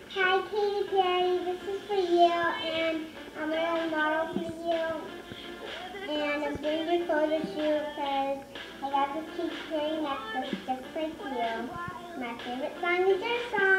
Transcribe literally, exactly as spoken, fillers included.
Hi, Katy Perry. This is for you, and I'm a role model for you. And I'm doing your photo shoot because I got this Katy Perry necklace just for you. My favorite song is your song.